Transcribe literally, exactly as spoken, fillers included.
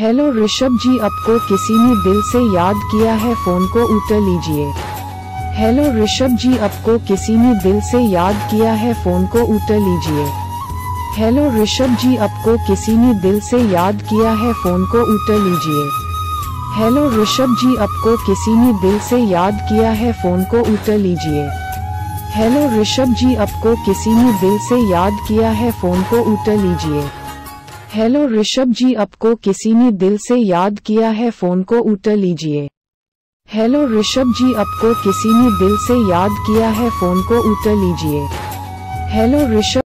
Hello Rishabh जी, आपको किसी ने दिल से याद किया है, फोन को उठा लीजिए। हेलो ऋषभ जी, आपको किसी ने दिल से याद किया है, फोन को उठा लीजिए। हेलो ऋषभ जी, आपको किसी ने दिल से याद किया है, फोन को उठा लीजिए। हेलो ऋषभ जी, आपको किसी ने दिल से याद किया है, फोन को उठा लीजिए। हेलो ऋषभ जी, आपको किसी ने दिल से याद किया है, फोन को उठा लीजिए। हेलो ऋषभ जी, आपको किसी ने दिल से याद किया है, फोन को उठा लीजिए। हेलो ऋषभ जी, आपको किसी ने दिल से याद किया है, फोन को उठा लीजिए। हेलो ऋषभ